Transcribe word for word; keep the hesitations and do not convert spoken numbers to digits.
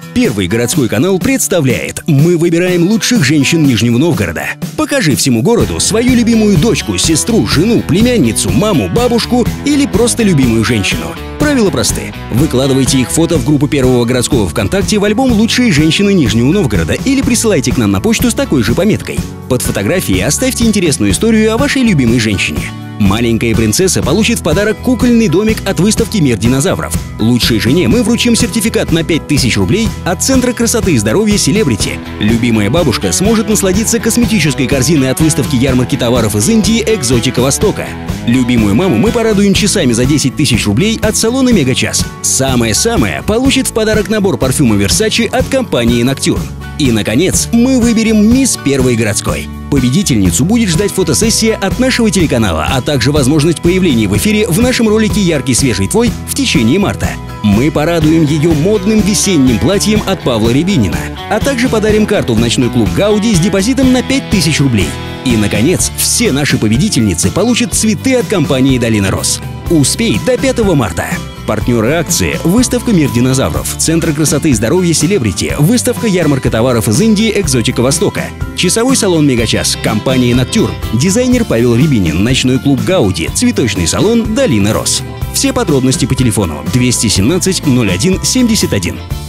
Первый городской канал представляет «Мы выбираем лучших женщин Нижнего Новгорода». Покажи всему городу свою любимую дочку, сестру, жену, племянницу, маму, бабушку или просто любимую женщину. Правила просты. Выкладывайте их фото в группу Первого городского ВКонтакте в альбом «Лучшие женщины Нижнего Новгорода» или присылайте к нам на почту с такой же пометкой. Под фотографией оставьте интересную историю о вашей любимой женщине. Маленькая принцесса получит в подарок кукольный домик от выставки «Мир динозавров». Лучшей жене мы вручим сертификат на пять тысяч рублей от Центра красоты и здоровья «Селебрити». Любимая бабушка сможет насладиться косметической корзиной от выставки ярмарки товаров из Индии «Экзотика Востока». Любимую маму мы порадуем часами за десять тысяч рублей от салона «Мегачас». Самое-самое получит в подарок набор парфюма Versace от компании «Ноктюрн». И, наконец, мы выберем мисс Первой городской. Победительницу будет ждать фотосессия от нашего телеканала, а также возможность появления в эфире в нашем ролике «Яркий свежий твой» в течение марта. Мы порадуем ее модным весенним платьем от Павла Рябинина, а также подарим карту в ночной клуб «Гауди» с депозитом на пять тысяч рублей. И, наконец, все наши победительницы получат цветы от компании «Долина Роз». Успей до пятого марта. Партнеры акции – выставка «Мир динозавров», Центр красоты и здоровья «Селебрити», выставка ярмарка товаров из Индии «Экзотика Востока», часовой салон «Мегачас», компания «Ноктюрн», дизайнер Павел Рябинин, ночной клуб «Гауди», цветочный салон «Долина Роз». Все подробности по телефону двести семнадцать ноль один семьдесят один.